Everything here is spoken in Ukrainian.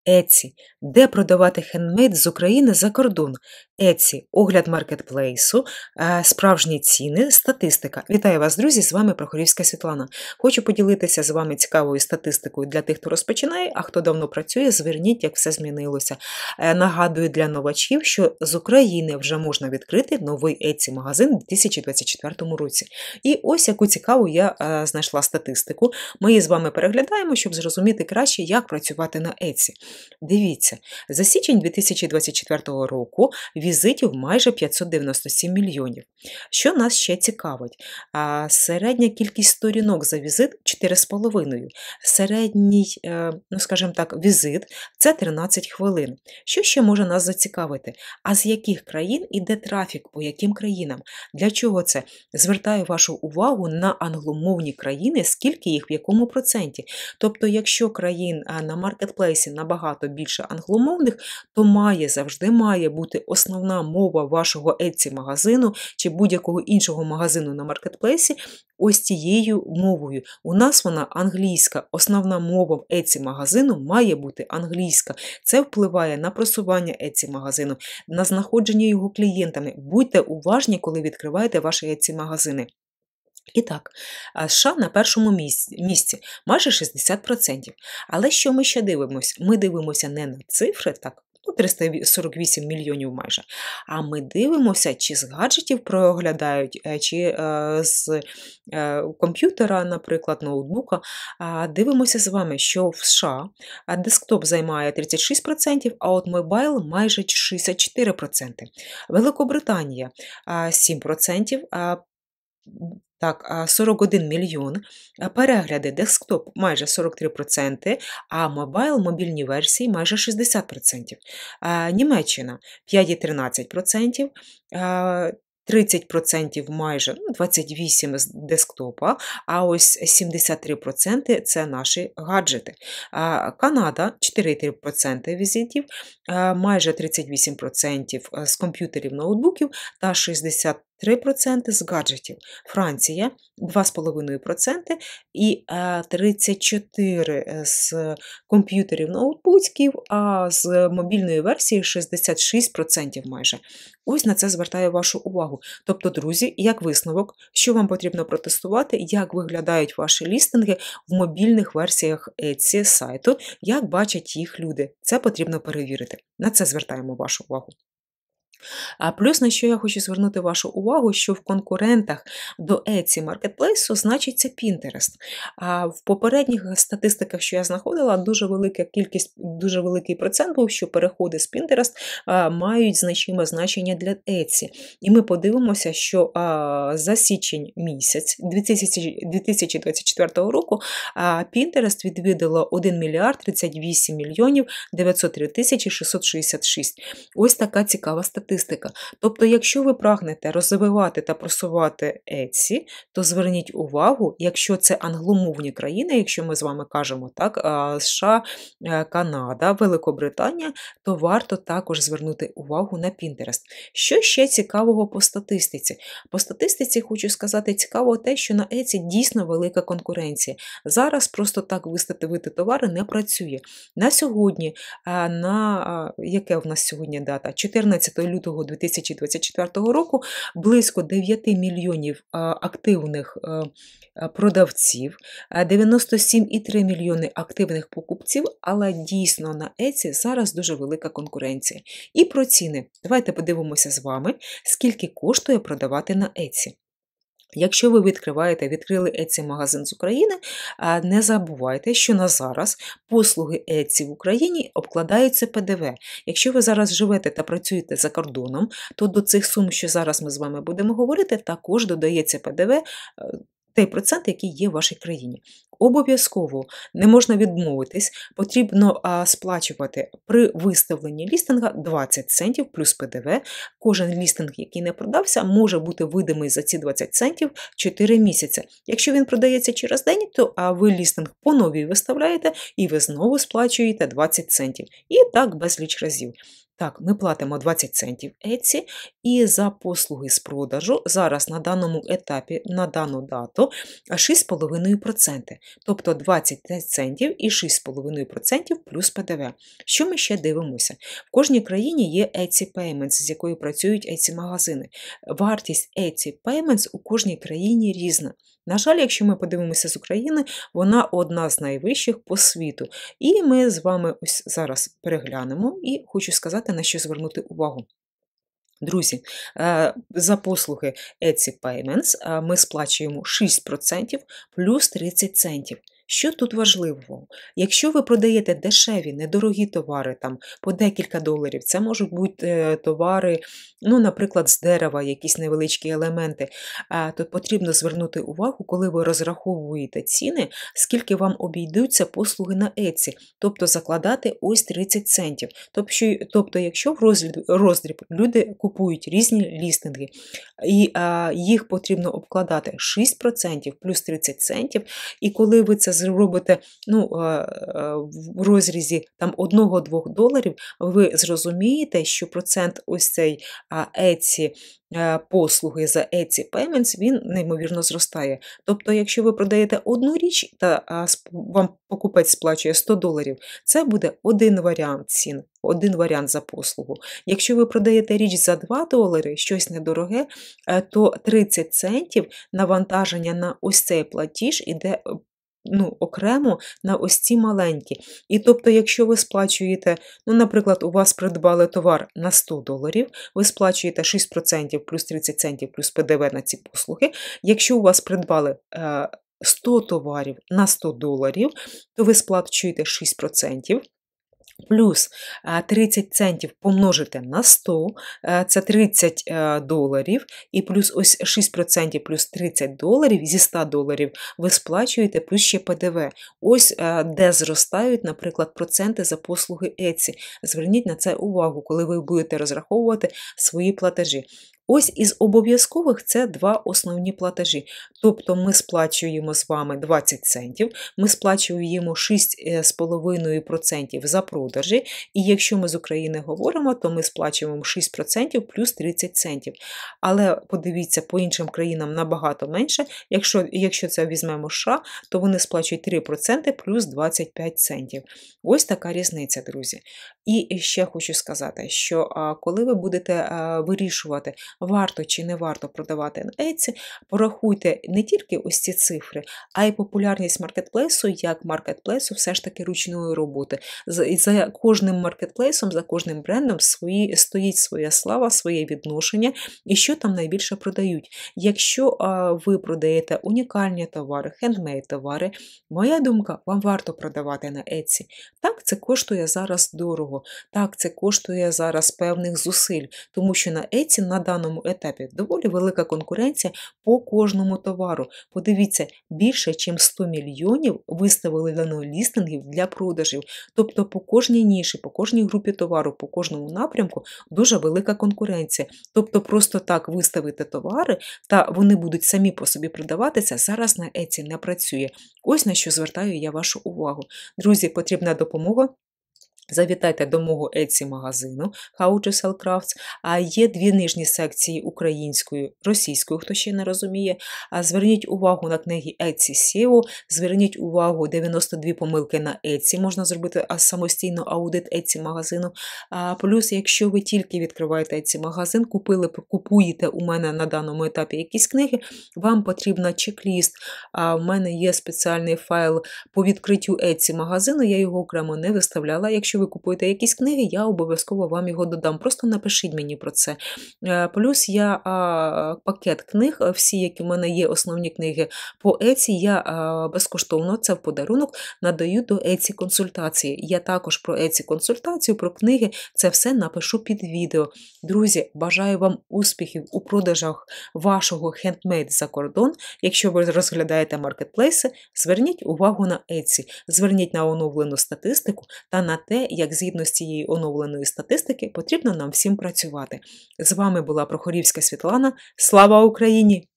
Etsy. Де продавати хендмейд з України за кордон? Etsy. Огляд маркетплейсу, справжні ціни, статистика. Вітаю вас, друзі! З вами Прохорівська Світлана. Хочу поділитися з вами цікавою статистикою для тих, хто розпочинає, а хто давно працює, зверніть, як все змінилося. Нагадую для новачів, що з України вже можна відкрити новий Etsy-магазин у 2024 році. І ось яку цікаву я знайшла статистику. Ми її з вами переглядаємо, щоб зрозуміти краще, як працювати на Etsy. Дивіться, за січень 2024 року візитів майже 597 мільйонів. Що нас ще цікавить? Середня кількість сторінок за візит 4,5. Середній, скажімо так, візит – це 13 хвилин. Що ще може нас зацікавити? А з яких країн іде трафік, по яким країнам? Для чого це? Звертаю вашу увагу на англомовні країни, скільки їх, в якому проценті. Тобто, якщо країн на маркетплейсі набагато більше англомовних, то завжди має бути основна мова вашого Etsy-магазину чи будь-якого іншого магазину на маркетплейсі ось цією мовою. У нас вона англійська. Основна мова Etsy-магазину має бути англійська. Це впливає на просування Etsy-магазину, на знаходження його клієнтами. Будьте уважні, коли відкриваєте ваші Etsy-магазини. І так, США на першому місці, майже 60%. Але що ми ще дивимося? Ми дивимося не на цифри, так, 348 мільйонів майже, а ми дивимося, чи з гаджетів проглядають, чи з комп'ютера, наприклад, ноутбука. Дивимося з вами, що в США десктоп займає 36%, а от мобайл майже 64%. Великобританія 7%, так, 41 мільйон, перегляди десктоп майже 43%, а мобайл, мобільні версії майже 60%. Німеччина 5,13%, 30% майже, 28% з десктопа, а ось 73% – це наші гаджети. Канада 4,3% візитів, майже 38% з комп'ютерів, ноутбуків та 63% з гаджетів. Франція 2,5% і 34% з комп'ютерів, ноутбуків, а з мобільної версії 66% майже. Ось на це звертаю вашу увагу. Тобто, друзі, як висновок, що вам потрібно протестувати, як виглядають ваші лістинги в мобільних версіях Etsy сайту, як бачать їх люди. Це потрібно перевірити. На це звертаємо вашу увагу. А плюс, на що я хочу звернути вашу увагу, що в конкурентах до Etsy маркетплейсу значиться Pinterest. А в попередніх статистиках, що я знаходила, дуже велика кількість, дуже великий процент був, що переходи з Pinterest мають значиме значення для Etsy. І ми подивимося, що за січень місяць 2024 року Pinterest відвідало 1 мільярд 38 мільйонів 903 тисячі 666. Ось така цікава статистика. Тобто, якщо ви прагнете розвивати та просувати Etsy, то зверніть увагу, якщо це англомовні країни, якщо ми з вами кажемо, так, США, Канада, Великобританія, то варто також звернути увагу на Pinterest. Що ще цікавого по статистиці? По статистиці хочу сказати цікаво те, що на Etsy дійсно велика конкуренція. Зараз просто так виставити товари не працює. На сьогодні, яке в нас сьогодні дата? 14 лютого 2024 року близько 9 мільйонів активних продавців, 97,3 мільйони активних покупців, але дійсно на Etsy зараз дуже велика конкуренція. І про ціни. Давайте подивимося з вами, скільки коштує продавати на Etsy. Якщо ви відкрили Etsy-магазин з України, не забувайте, що на зараз послуги Etsy в Україні обкладаються ПДВ. Якщо ви зараз живете та працюєте за кордоном, то до цих сум, що зараз ми з вами будемо говорити, також додається ПДВ, той процент, який є в вашій країні. Обов'язково не можна відмовитись, потрібно сплачувати при виставленні лістинга 20 центів плюс ПДВ. Кожен лістинг, який не продався, може бути видимий за ці 20 центів 4 місяці. Якщо він продається через день, то ви лістинг по новій виставляєте і ви знову сплачуєте 20 центів. І так безліч разів. Так, ми платимо 20 центів Etsy, і за послуги з продажу зараз на даному етапі, на дану дату 6,5%. Тобто 25 центів і 6,5% плюс ПДВ. Що ми ще дивимося? В кожній країні є Etsy Payments, з якою працюють Etsy-магазини. Вартість Etsy Payments у кожній країні різна. На жаль, якщо ми подивимося з України, вона одна з найвищих по світу. І ми з вами ось зараз переглянемо і хочу сказати, на що звернути увагу. Друзі, за послуги Etsy Payments ми сплачуємо 6% плюс 30 центів. Що тут важливого? Якщо ви продаєте дешеві, недорогі товари там, по декілька доларів, це можуть бути товари, ну, наприклад, з дерева, якісь невеличкі елементи, то потрібно звернути увагу, коли ви розраховуєте ціни, скільки вам обійдуться послуги на Etsy, тобто закладати ось 30 центів. Тобто, якщо в роздріб люди купують різні лістинги, і їх потрібно обкладати 6% плюс 30 центів, і коли ви це зробите в розрізі там 1-2 доларів, ви зрозумієте, що процент ось цей Etsy послуги за Etsy Payments, він неймовірно зростає. Тобто, якщо ви продаєте одну річ, та вам покупець сплачує 100 доларів, це буде один варіант цін, один варіант за послугу. Якщо ви продаєте річ за 2 долари, щось недороге, то 30 центів навантаження на ось цей платіж іде окремо на ось ці маленькі. І тобто, якщо ви сплачуєте, наприклад, у вас придбали товар на 100 доларів, ви сплачуєте 6% плюс 30 центів плюс ПДВ на ці послуги. Якщо у вас придбали 100 товарів на 100 доларів, то ви сплачуєте 6%. Плюс 30 центів помножите на 100, це 30 доларів, і плюс ось 6% плюс 30 доларів, зі 100 доларів ви сплачуєте плюс ще ПДВ. Ось де зростають, наприклад, проценти за послуги Etsy. Зверніть на це увагу, коли ви будете розраховувати свої платежі. Ось із обов'язкових це 2 основні платежі. Тобто ми сплачуємо з вами 20 центів, ми сплачуємо 6,5% за продажі, і якщо ми з України говоримо, то ми сплачуємо 6% плюс 30 центів. Але подивіться, по іншим країнам набагато менше. Якщо це візьмемо США, то вони сплачують 3% плюс 25 центів. Ось така різниця, друзі. І ще хочу сказати, що коли ви будете вирішувати, варто чи не варто продавати на Etsy, порахуйте не тільки ось ці цифри, а й популярність маркетплейсу, як маркетплейсу все ж таки ручної роботи. За кожним маркетплейсом, за кожним брендом стоїть своя слава, своє відношення і що там найбільше продають. Якщо ви продаєте унікальні товари, хендмейд товари, моя думка, вам варто продавати на Etsy. Так, це коштує зараз дорого, так, це коштує зараз певних зусиль, тому що на Etsy на даному етапі доволі велика конкуренція по кожному товару. Подивіться, більше, ніж 100 мільйонів виставлено лістингів для продажів. Тобто по кожній ніші, по кожній групі товару, по кожному напрямку дуже велика конкуренція. Тобто просто так виставити товари, та вони будуть самі по собі продаватися, зараз на Etsy не працює. Ось на що звертаю я вашу увагу. Друзі, потрібна допомога? Завітайте до мого Etsy-магазину How to Sell Crafts, а є 2 нижні секції українською, російською, хто ще не розуміє. Зверніть увагу на книги Etsy SEO, зверніть увагу 92 помилки на Etsy, можна зробити самостійно аудит Etsy-магазину. Плюс, якщо ви тільки відкриваєте Etsy-магазин, купуєте у мене на даному етапі якісь книги, вам потрібен чек-ліст. У мене є спеціальний файл по відкриттю Etsy-магазину, я його окремо не виставляла. Якщо ви купуєте якісь книги, я обов'язково вам його додам. Просто напишіть мені про це. Плюс я пакет книг, всі, які в мене є, основні книги по Etsy, я безкоштовно, це в подарунок, надаю до Etsy-консультації. Я також про Etsy-консультацію, про книги, це все напишу під відео. Друзі, бажаю вам успіхів у продажах вашого хендмейд за кордон. Якщо ви розглядаєте маркетплейси, зверніть увагу на Etsy, зверніть на оновлену статистику та на те, як згідно з цієї оновленої статистики потрібно нам всім працювати. З вами була Прохорівська Світлана. Слава Україні!